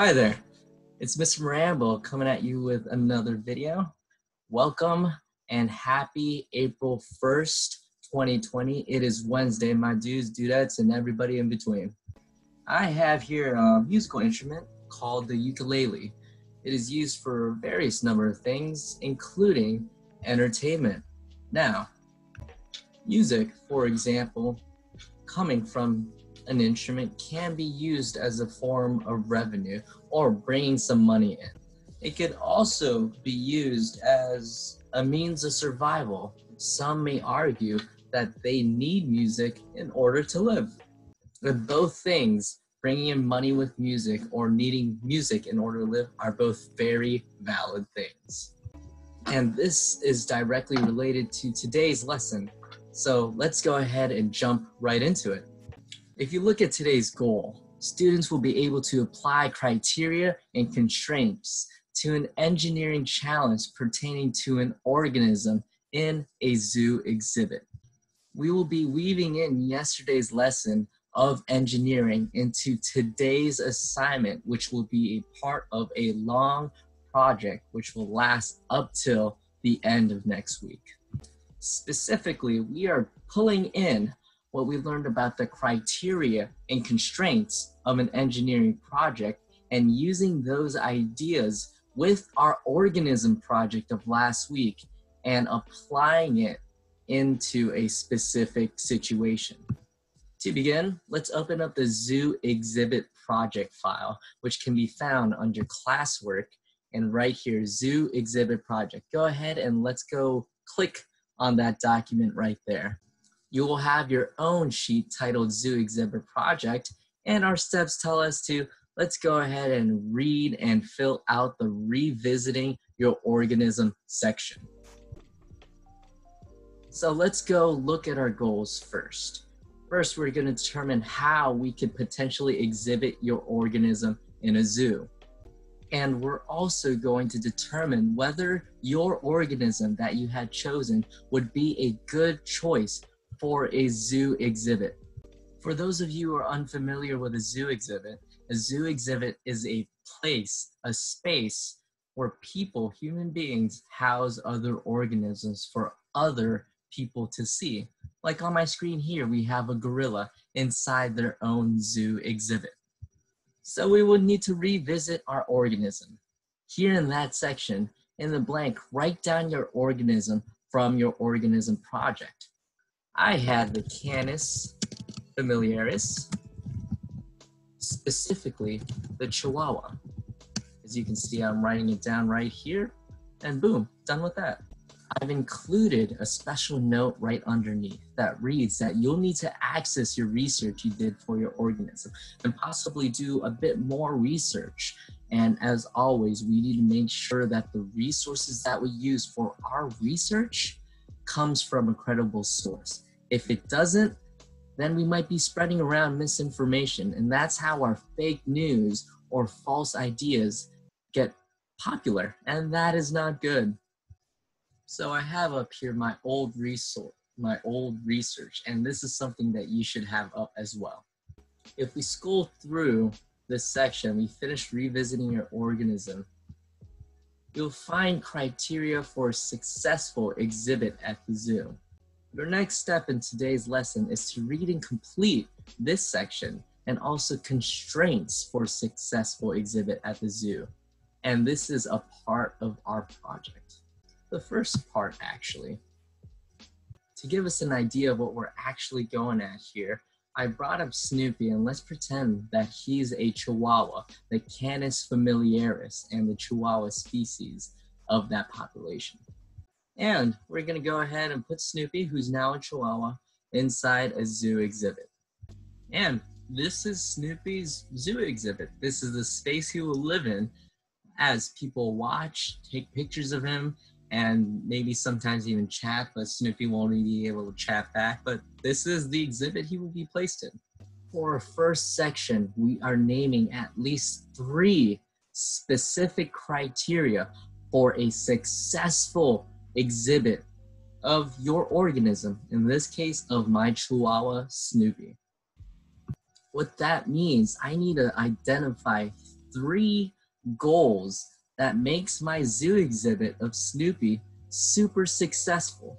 Hi there, it's Mr. Rambo coming at you with another video. Welcome and happy April 1st, 2020. It is Wednesday, my dudes, dudettes, and everybody in between. I have here a musical instrument called the ukulele. It is used for various number of things, including entertainment. Now, music, for example, coming from an instrument can be used as a form of revenue or bringing some money in. It could also be used as a means of survival. Some may argue that they need music in order to live. But both things, bringing in money with music or needing music in order to live, are both very valid things. And this is directly related to today's lesson. So let's go ahead and jump right into it. If you look at today's goal, students will be able to apply criteria and constraints to an engineering challenge pertaining to an organism in a zoo exhibit. We will be weaving in yesterday's lesson of engineering into today's assignment, which will be a part of a long project which will last up till the end of next week. Specifically, we are pulling in what we learned about the criteria and constraints of an engineering project and using those ideas with our organism project of last week and applying it into a specific situation. To begin, let's open up the zoo exhibit project file, which can be found under classwork and right here, zoo exhibit project. Go ahead and let's go click on that document right there. You will have your own sheet titled Zoo Exhibit Project, and our steps tell us to let's go ahead and read and fill out the revisiting your organism section. So let's go look at our goals first. First, we're going to determine how we could potentially exhibit your organism in a zoo. And we're also going to determine whether your organism that you had chosen would be a good choice for a zoo exhibit. For those of you who are unfamiliar with a zoo exhibit is a place, a space where people, human beings, house other organisms for other people to see. Like on my screen here, we have a gorilla inside their own zoo exhibit. So we would need to revisit our organism. Here in that section, in the blank, write down your organism from your organism project. I had the Canis familiaris, specifically the Chihuahua. As you can see, I'm writing it down right here, and boom, done with that. I've included a special note right underneath that reads that you'll need to access your research you did for your organism and possibly do a bit more research. And as always, we need to make sure that the resources that we use for our research comes from a credible source. If it doesn't, then we might be spreading around misinformation, and that's how our fake news or false ideas get popular, and that is not good. So I have up here my old research, and this is something that you should have up as well. If we scroll through this section, we finish revisiting your organism, you'll find criteria for a successful exhibit at the zoo. Your next step in today's lesson is to read and complete this section and also constraints for a successful exhibit at the zoo. And this is a part of our project. The first part, actually, to give us an idea of what we're actually going at here, I brought up Snoopy, and let's pretend that he's a Chihuahua, the Canis familiaris, and the Chihuahua species of that population. And we're going to go ahead and put Snoopy, who's now a Chihuahua, inside a zoo exhibit. And this is Snoopy's zoo exhibit. This is the space he will live in as people watch, take pictures of him, and maybe sometimes even chat, but Snoopy won't be able to chat back. But this is the exhibit he will be placed in. For our first section, we are naming at least 3 specific criteria for a successful exhibit of your organism, in this case of my Chihuahua Snoopy. What that means, I need to identify 3 goals that makes my zoo exhibit of Snoopy super successful.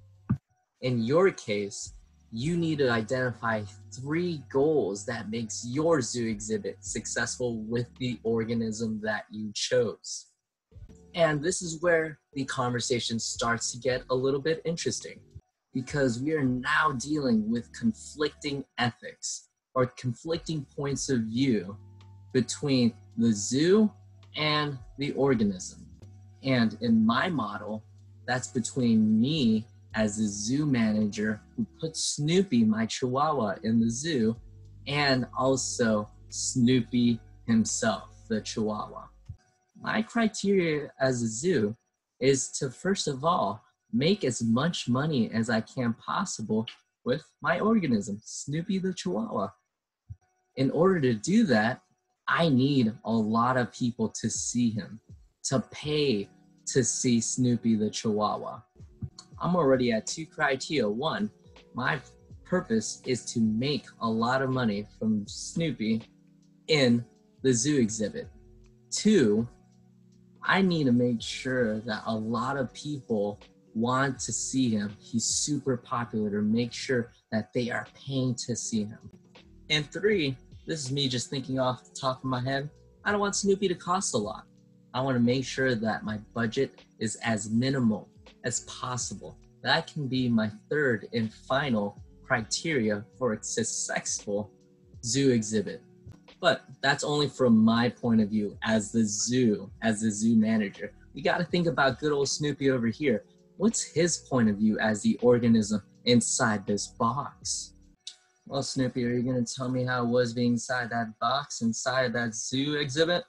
In your case, you need to identify 3 goals that makes your zoo exhibit successful with the organism that you chose. And this is where the conversation starts to get a little bit interesting, because we are now dealing with conflicting ethics or conflicting points of view between the zoo and the organism. And in my model, that's between me as a zoo manager who put Snoopy, my Chihuahua, in the zoo, and also Snoopy himself, the Chihuahua. My criteria as a zoo is to, first of all, make as much money as I can possible with my organism, Snoopy the Chihuahua. In order to do that, I need a lot of people to see him, to pay to see Snoopy the Chihuahua. I'm already at 2 criteria. 1, my purpose is to make a lot of money from Snoopy in the zoo exhibit. 2, I need to make sure that a lot of people want to see him. He's super popular, to make sure that they are paying to see him. And 3, this is me just thinking off the top of my head, I don't want Snoopy to cost a lot. I want to make sure that my budget is as minimal as possible. That can be my 3rd and final criteria for a successful zoo exhibit. But that's only from my point of view as the zoo manager. We got to think about good old Snoopy over here. What's his point of view as the organism inside this box? Well, Snoopy, are you going to tell me how it was being inside that box, inside that zoo exhibit?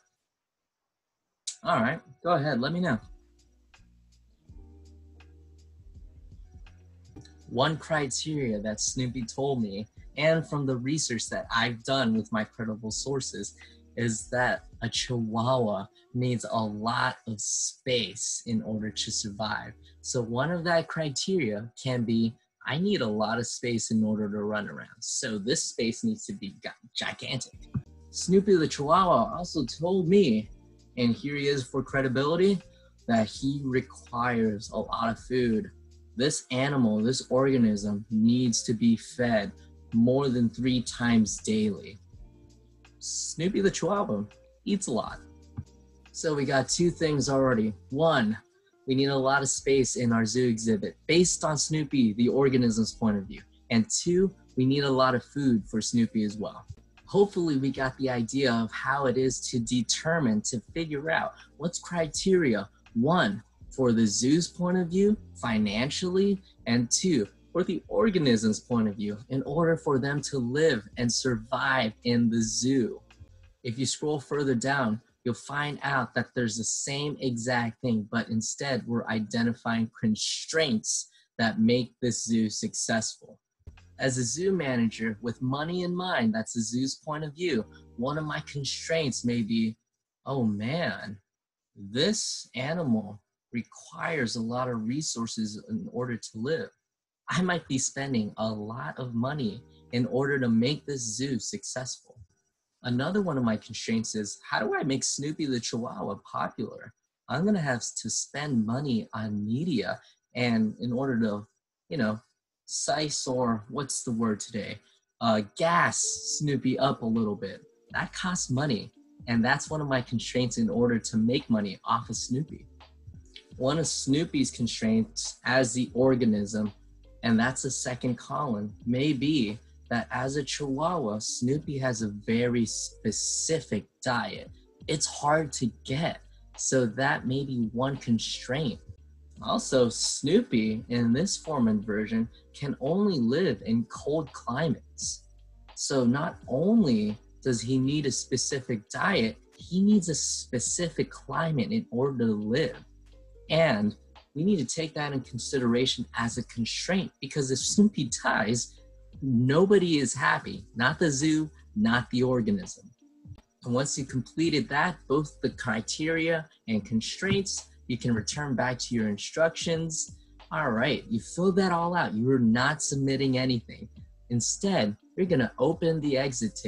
All right, go ahead, let me know. One criteria that Snoopy told me, and from the research that I've done with my credible sources, is that a Chihuahua needs a lot of space in order to survive. So one of that criteria can be, I need a lot of space in order to run around. So this space needs to be gigantic. Snoopy the Chihuahua also told me, and here he is for credibility, that he requires a lot of food. This animal, this organism, needs to be fed more than 3 times daily. Snoopy the Chihuahua eats a lot. So we got 2 things already. 1, we need a lot of space in our zoo exhibit based on Snoopy, the organism's point of view. And 2, we need a lot of food for Snoopy as well. Hopefully we got the idea of how it is to determine, to figure out what's criteria. 1, for the zoo's point of view, financially, and 2, for the organism's point of view, in order for them to live and survive in the zoo. If you scroll further down, you'll find out that there's the same exact thing, but instead we're identifying constraints that make this zoo successful. As a zoo manager with money in mind, that's the zoo's point of view, one of my constraints may be, oh man, this animal requires a lot of resources in order to live. I might be spending a lot of money in order to make this zoo successful. Another one of my constraints is, how do I make Snoopy the Chihuahua popular? I'm gonna have to spend money on media, and in order to, size, or what's the word today? Gas Snoopy up a little bit. That costs money, and that's one of my constraints in order to make money off of Snoopy. One of Snoopy's constraints as the organism, and that's the second column, may be that as a Chihuahua, Snoopy has a very specific diet. It's hard to get, so that may be one constraint. Also, Snoopy, in this form and version, can only live in cold climates. So not only does he need a specific diet, he needs a specific climate in order to live. And we need to take that in consideration as a constraint, because if Snoopy dies, nobody is happy, not the zoo, not the organism. And once you completed that, both the criteria and constraints, you can return back to your instructions. All right, you filled that all out. You are not submitting anything. Instead, you're gonna open the exit ticket,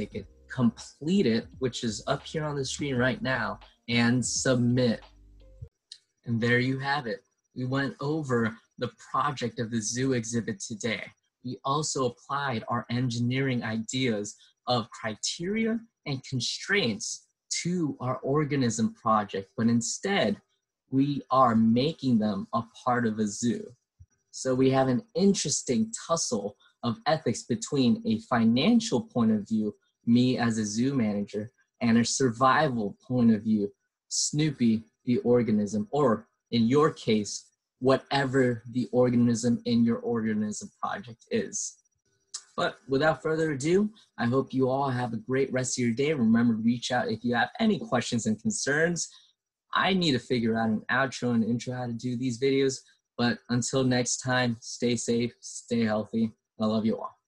complete it, which is up here on the screen right now, and submit. And there you have it. We went over the project of the zoo exhibit today. We also applied our engineering ideas of criteria and constraints to our organism project, but instead we are making them a part of a zoo. So we have an interesting tussle of ethics between a financial point of view, me as a zoo manager, and a survival point of view, Snoopy the organism, or in your case, whatever the organism in your organism project is. But without further ado, I hope you all have a great rest of your day. Remember to reach out if you have any questions and concerns. I need to figure out an outro and intro how to do these videos. But until next time, stay safe, stay healthy. I love you all.